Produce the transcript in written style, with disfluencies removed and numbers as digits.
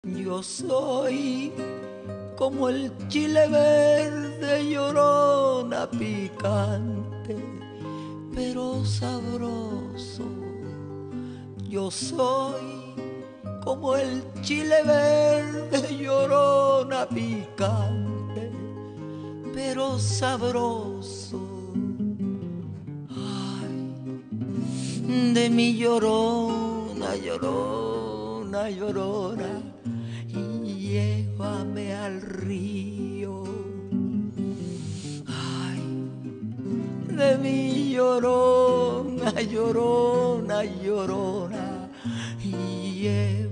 Yo soy como el chile verde, llorona picante, pero sabroso. Yo soy como el chile verde, llorona picante, pero sabroso. Ay, de mi llorona, llorona, llorona, llévame al río. Ay, de mi llorona, llorona, llorona, llévame